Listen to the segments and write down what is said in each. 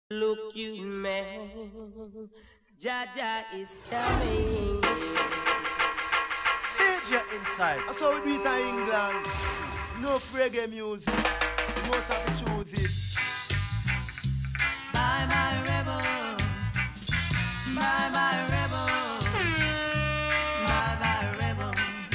Look, you man, Jaja is coming. Danger inside. That's how we do it in England. No reggae music. You must have to choose it. Bye, my rebel. Bye, my rebel. Bye, my rebel.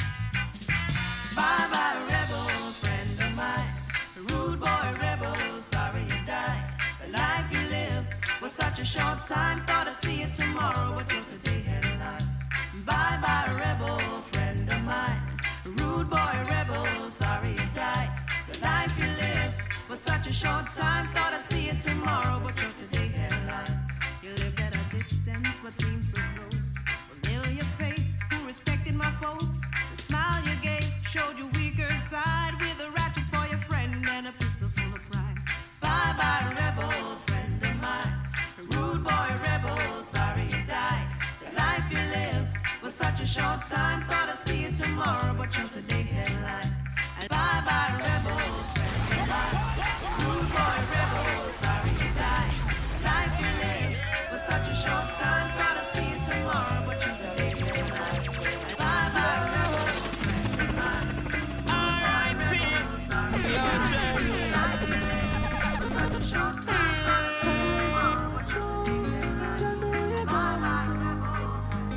Bye, my rebel, friend of mine. Rude boy rebel, sorry you died. The life you live was such a short time. Thought I'd see you tomorrow, but you're today headline. Bye, bye, rebel, friend of mine. Rude boy rebel, sorry you died. The life you live was such a short time. Thought I'd see you tomorrow, but you're today headline. You lived at a distance, but seemed so close. Familiar face who respected my folks. The smile you gave showed your weaker side. With a ratchet for your friend and a pistol full of pride. Bye bye rebel, friend of mine. Rude boy rebel, sorry you died. The life you live was such a short time. Thought I'd see you tomorrow, but you're today headline. And bye bye rebel, friend of mine. Rude boy rebel, sorry you died. The life you live was such a short time. Thought I'd see you tomorrow, but you're today headline. And bye bye rebel, friend of mine. R.I.P. Your journey. Was such a short time. Thought I'd see you tomorrow, but you're today headline. Bye bye rebel.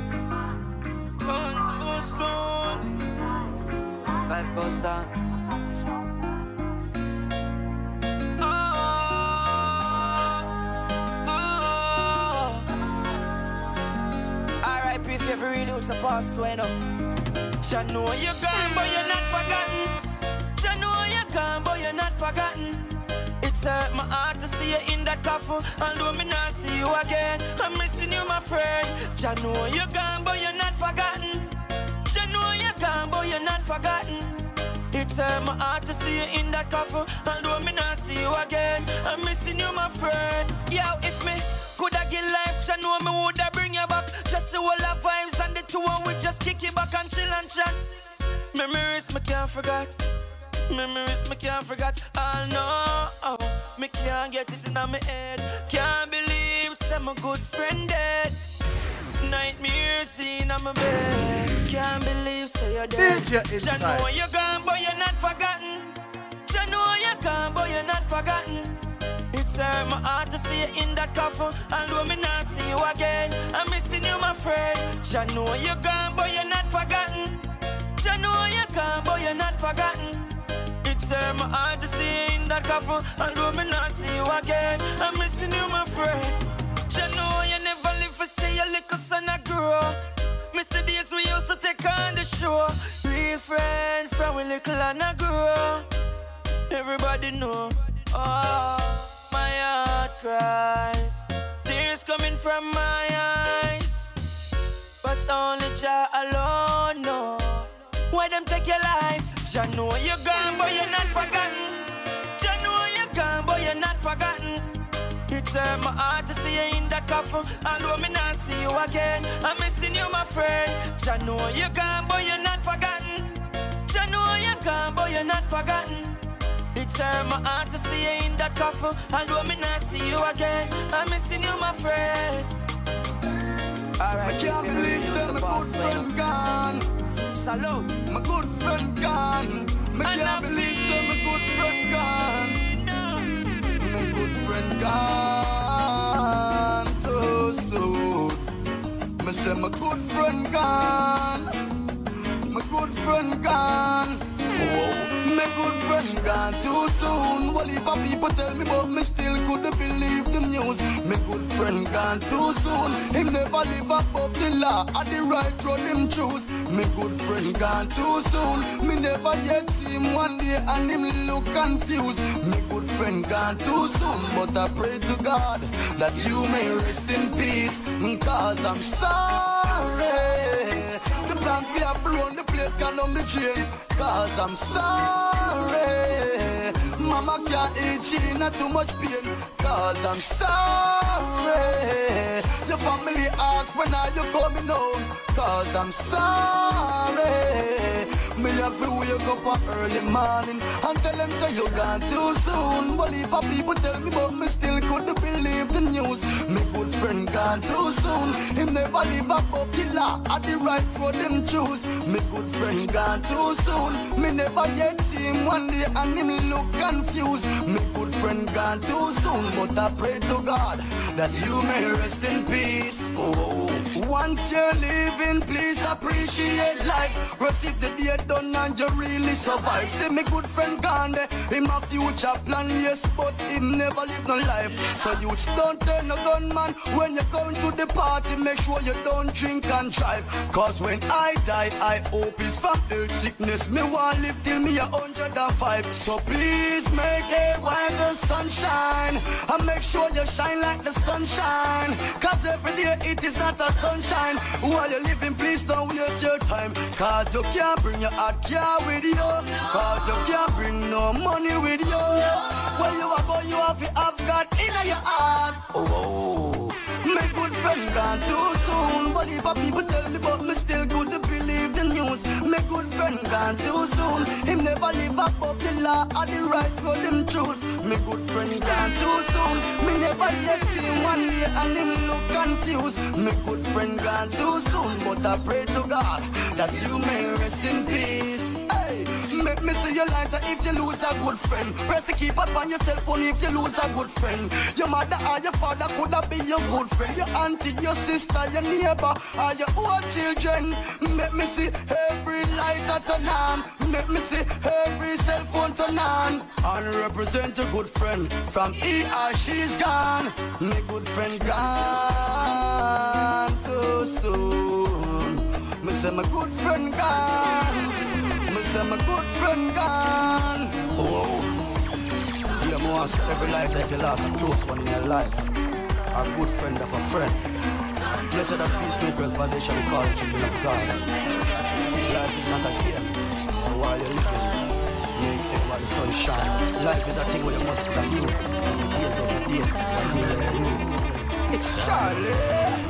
Gone too soon. Life goes on. R.I.P. if you ever really lose a past when up. Jah know you're gone, but you're not forgotten. Jah know you're gone, but you're not forgotten. It's hurt my heart to see you in that coffin. Although me not see you again, I'm missing you, my friend. Jah know you're gone, but you're not forgotten. Jah know you're gone, but you're not forgotten. It's hurt my heart to see you in that coffin. Although me not see you again, I'm missing you, my friend. Yo, if me coulda give life, Jah know me woulda bring you back. Just the whole of vibes and the two and we just kick it back and chill and chat. Memories me can't forget. Memories me can't forget. Oh no, me can't get it in my head. Can't believe say my good friend dead. Nightmares seen on my bed. Can't believe say you're dead. Jah know you're gone, but you're not forgotten. Jah know you're gone, but you're not forgotten. It's hurt my heart to see you in that coffin. Although me not see you again, I'm missing you, my friend. Jah know you're gone, but you're not forgotten. Jah know you're gone, but you're not forgotten. It's hurt my heart to see you in that coffin. Although me not see you again, I'm missing you, my friend. Jah know you never live for say your little son a grow. Miss the days we used to take on the show. Real friend from we little and a grow. Everybody know. Oh, my heart cries. Tears coming from my eyes. But only Jah alone know why them take your life. Jah know you're gone, but you're not forgotten. Jah know you're gone, but you're not forgotten. It's hurt my heart to see you in that coffin. Although me not see you again, I'm missing you, my friend. Jah know you're gone, but you're not forgotten. Jah know you're gone, but you're not forgotten. It's hurt my heart to see you in that coffin. Although me not see you again, I'm missing you, my friend. Alright, I can't believe that my good friend gone. Salute. My good friend gone. I can't believe that my good friend gone. My good friend gone too soon. Me say my good friend gone. My good friend gone. Oh, my good friend gone too soon. Well, if people tell me but me still couldn't believe the news. My good friend gone too soon. Him never live above the law or the right road him choose. My good friend gone too soon. Me never yet see him one day and him look confused. My good friend gone too soon, but I pray to God that you may rest in peace. Cause I'm sorry. The plans we have blown, the place gone on the chain. Cause I'm sorry. Mama can't eat, she not too much pain. Cause I'm sorry. Your family asks when are you coming home. Cause I'm sorry. Me have to wake up early morning and tell them say you gone too soon. Well, if people tell me but me still couldn't believe the news. Me good friend gone too soon. Him never live up the law at the right road him choose. Me good friend gone too soon. Me never yet see him one day and him look confused. Me good friend gone too soon, but I pray to God that you may rest in peace. Oh, once you're living, please appreciate life. Receive the day done and you really survive. See me good friend gone there, him a future plan, yes, but him never live no life. So you don't turn a gunman when you're going to the party. Make sure you don't drink and drive. Cause when I die, I hope it's from earth sickness. Me want live till me 105. So please make hay while the sun shine, and make sure you shine like the sunshine. Cause every day it is not a sunshine. While you're living, please don't waste your time. Cause you can't bring your hard car with you. Cause you can't bring no money with you. Where you are going, you have to have God in your heart. Oh, my good friend gone too soon. But if people tell me but me still good to believe the news. My good friend gone too soon. Him never live above the law or the right road him choose. My good friend gone too soon. Me never yet see him one day and him look confused. My good friend gone too soon, but I pray to God that you may rest in peace. Hey, make me see your lighter if you lose a good friend. Press the keypad on your cell phone if you lose a good friend. Your mother or your father could have been your good friend. Your auntie, your sister, your neighbor, or your own children. Make me see every lighter turn on. Make me see every cell phone turn on. And represent your good friend from he or she's gone. My good friend gone too soon. Me say my good friend gone. Me say my good friend gone. Oh, you must every life that you lost a close one in your life. A good friend of a friend. Blessed are peacemakers, for they shall be called children of God. Life is not a game, so while you're living, make it while the sun shines. Life is a thing where you must be used. And the days of the days, and you will lose. It's Charlie.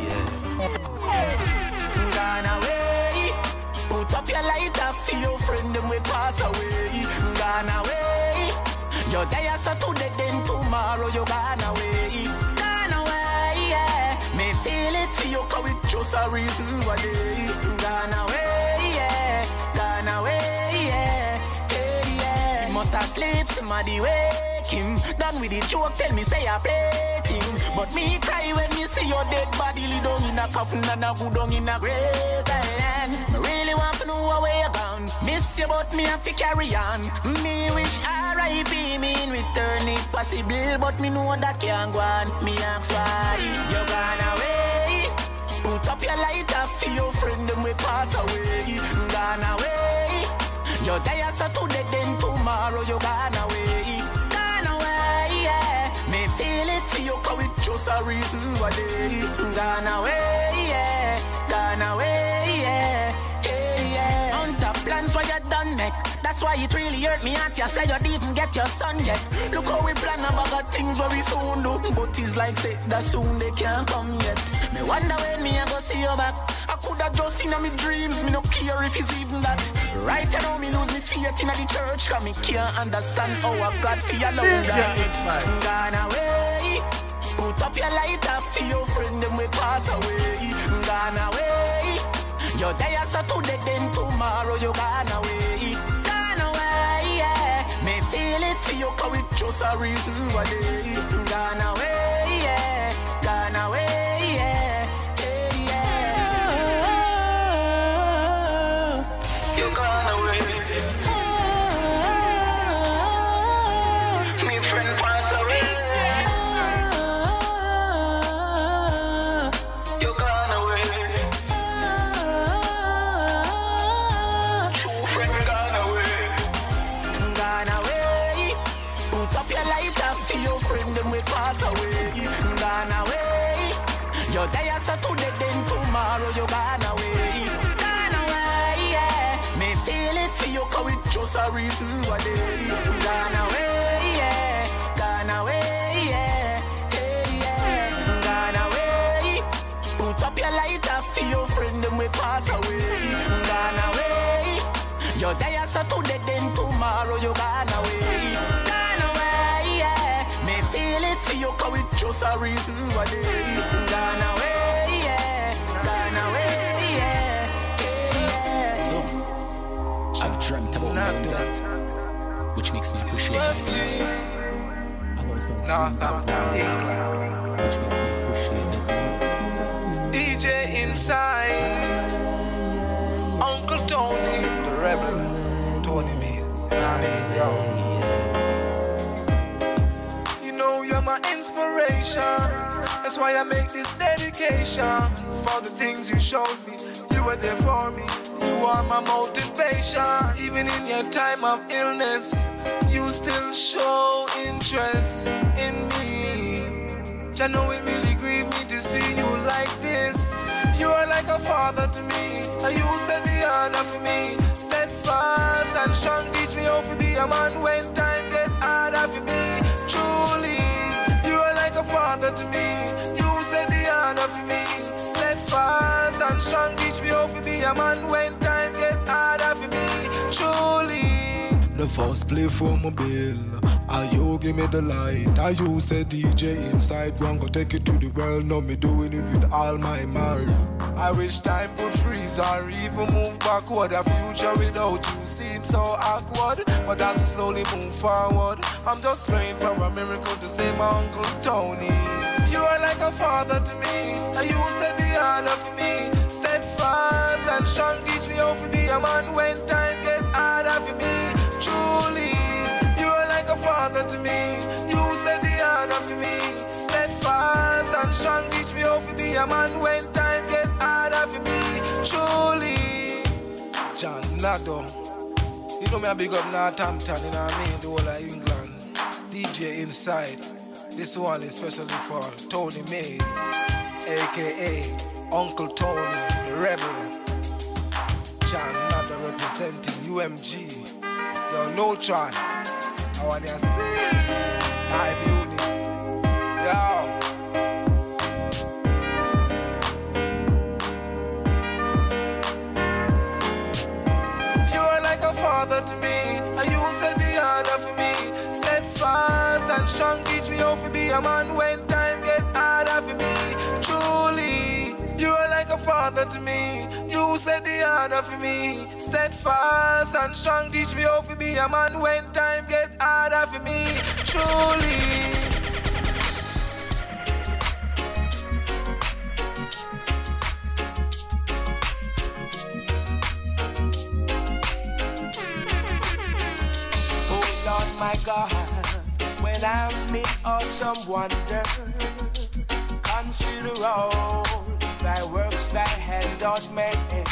Gone away. Put up your lighter for your friend them we pass away. Gone away. You're there so today then tomorrow you gone away. Gone away, yeah. Me feel it for you cause it's just a reason why they gone away, yeah. Gone away, yeah. Hey, yeah. He must have slept, somebody wake him. Done with the joke, tell me say I played him. But me cry when me see your dead body lay down in a coffin and a go down in a grave. And me really want to know where you gone. Miss you but me have to carry on. Me wish R.I.P. me in return if possible, but me know that can't go on. Me ask why you gone away. Put up your lighter for your friend them we pass away. Gone away. You're there so today then tomorrow you gone away. Gone away, yeah. Me feel it for you cause it's just a reason why they gone away, yeah. Gone away, yeah. Hey, yeah. On top plans why you done make. That's why it really hurt me at you. Say you didn't even get your son yet. Look how we plan about things where we soon do. But it's like say that soon they can't come yet. Me wonder when me I go see you back. I could have just seen my dreams. Me no care if it's even that. Right now me lose me faith in the church. Cause me can't understand how I've got for your love that. Gone away. Put up your lighter for your friend them we pass away. Gone away. You're there so today then tomorrow you gone away. Gone away, yeah. Me feel it for you cause it's just a reason why they gone away, yeah. Gone away, yeah. Hey, yeah. You gone away. Me friend pass away. You gone away. True friend gone away. Gone away. Put up your lighter for your friend them we pass away. Gone away. You're there so today then tomorrow you gone away. Gone away, yeah. Me feel it for you cause it's just a reason why they gone away, yeah. Gone away, yeah. Hey, yeah. Gone away. Put up your lighter for your friend them we pass away. Gone away. You're there so today, then tomorrow you gone away. Gone away, yeah. Me feel it for you, cause it's just a reason why they gone away, yeah. Gone away, yeah. Yeah. So, I've dreamt about that, which makes me appreciate it. I've also dreamt about England, which makes me appreciate it. DJ Inside, Uncle Tony, the rebel, Tony Mays. You know you're my inspiration. That's why I make this dedication. For the things you showed me, you were there for me. You are my motivation. Even in your time of illness, you still show interest in me. I know it really grieved me to see you like this. You are like a father to me. You set the honor for me. Steadfast and strong, teach me how to be a man when time gets harder for me. Truly, you are like a father to me. You set the honor for me. Steadfast and strong, teach me how to be a man when time gets harder for me. Truly, the first play for my bill. And you give me the light. And you say DJ Inside, one go take it to the world. Now me doing it with all my might. I wish time could freeze or even move backward. A future without you seems so awkward, but I'm slowly move forward. I'm just praying for a miracle to save my Uncle Tony. You are like a father to me, and you set the honor for me. Steadfast and strong, teach me how to be a man when time gets harder for me. Truly, you are like a father to me. You set the honor for me. Steadfast and strong, teach me how to be a man when time gets harder for me. Truly, John Nado. You know me a big up Northampton, you know what I mean? The whole of England. DJ Inside. This one is especially for Tony Mays, a.k.a. Uncle Tony, the rebel. John Nado representing UMG. Yo, no John. I want to say, type unit. Yo. You are like a father to me, and you set the order for me. Steadfast and strong, teach me how to be a man when time gets harder for me. Truly, you are like a father to me. You set the order for me. Steadfast and strong, teach me how to be a man when time gets harder for me. Truly. Oh Lord my God, when I'm in awesome wonder, consider all thy works thy hand doth make.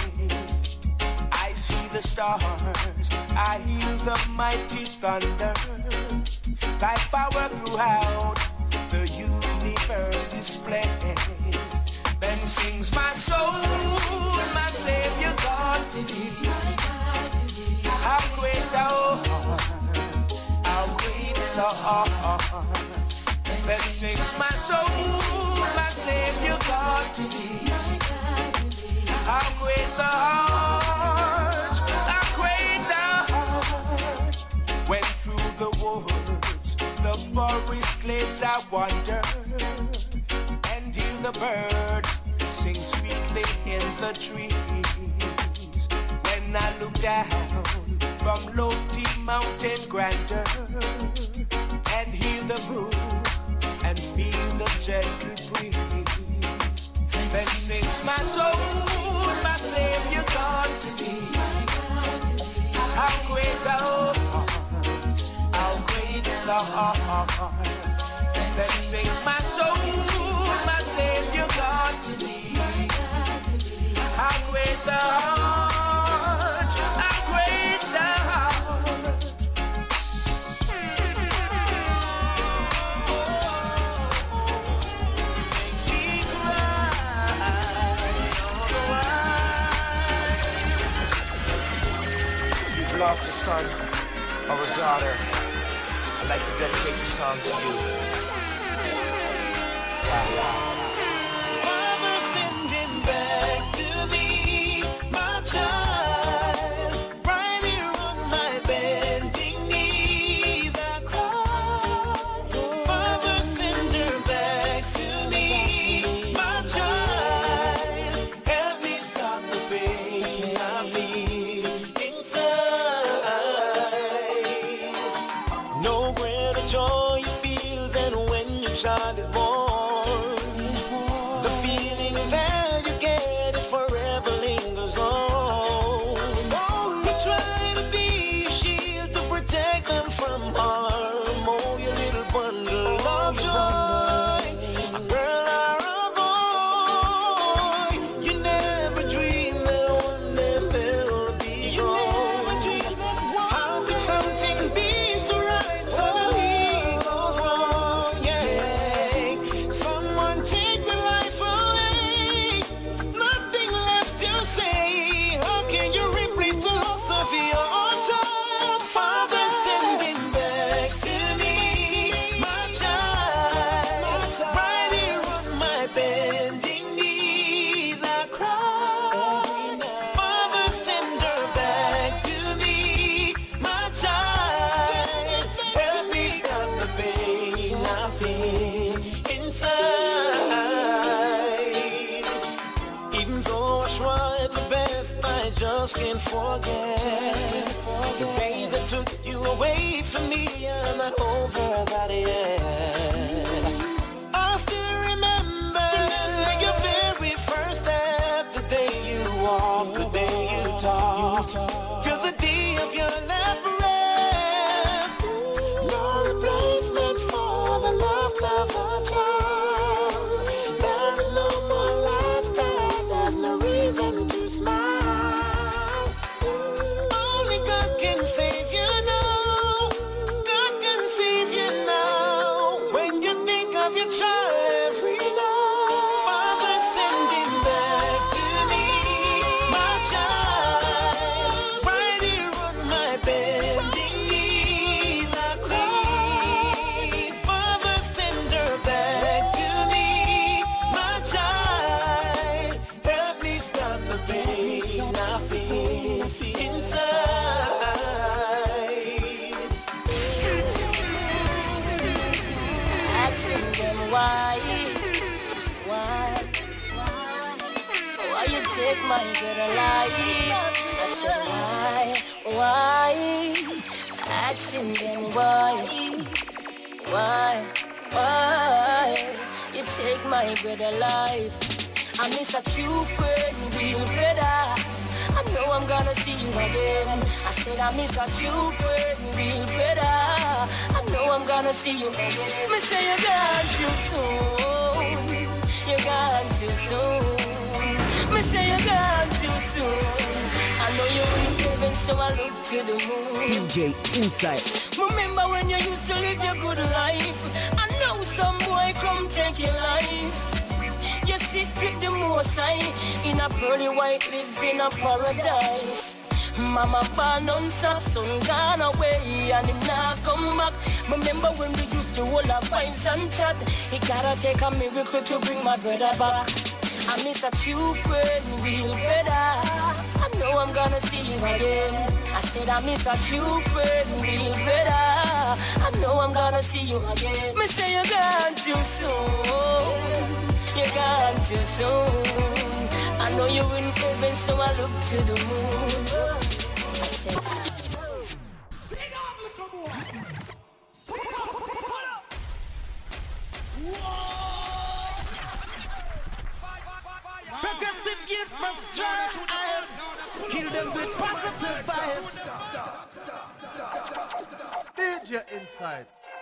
I see the stars, I hear the mighty thunder, thy power throughout the universe display. Then sings my soul, my Savior God to thee. How great thou art, how great thou art. Then sings my soul, my Savior God to thee. How great thou art, how great thou art. When through the woods, the forest glades I wander, and hear the bird sing sweetly in the trees. When I look down from lofty mountain grandeur, and hear the brook and feel the gentle breeze, then sings my soul, my Savior God to thee. How great thou art, how great thou art. Then sing my soul, my Savior God to thee. How great thou art, how great thou art. Make me cry all the while. You've lost a son or a daughter. I'd like to dedicate the song to you. Father, send him back to me, my child. Right here just can't forget the day that took you away from me. I'm not over that yet. I still remember your very first step, the day you walked, the day you talked, till the day of your last breath. No replacement for the love of a child. There's no more laughter, there's no reason to smile. Only God can save you now. God can save you now. When you think of your child every night, Father, send him back to me. My child, right here on my bending knees, I cry. Father, send her back to me. My child, help me stop the pain I feel inside. Asking them why you take my better life? I said why? Asking them why you take my better life? I miss a true friend, real brother. I know I'm gonna see you again. I said I miss a true friend, real brother. I know I'm gonna see you again. Me say you're gone too soon. You're gone too soon. Me say you're gone too soon. I know you're in heaven, so I look to the moon. DJ Inside. Remember when you used to live your good life? I know some boy come take your life. You sit with the most high in a pearly white, live in a paradise. Mama born on stop, son gone away and him not come back. Remember when we used to hold our vibes and chat? It gotta take a miracle to bring my brother back. I miss a true friend, real brother. I know I'm gonna see you again. I said I miss a true friend, real brother. I know I'm gonna see you again. Me say you're gone too soon. You're gone too soon. I know you're in heaven, so I look to the moon. I said, sing up, little boy. Sing up, pull up. Progressive youth must try. Kill them with positive vibes. DJ Inside.